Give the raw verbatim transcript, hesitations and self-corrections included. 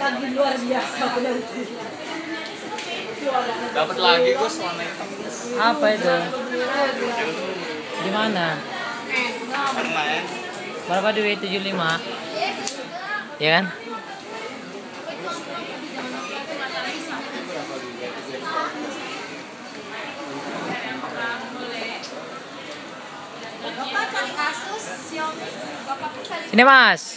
lagi luar biasa berarti. Dapat lagi Gus warna hitam. Apa itu? Di mana? Permen. Berapa duit? tujuh puluh lima. Ya kan? Bapak cari kasus, Xiaomi. Bapak Ini Mas.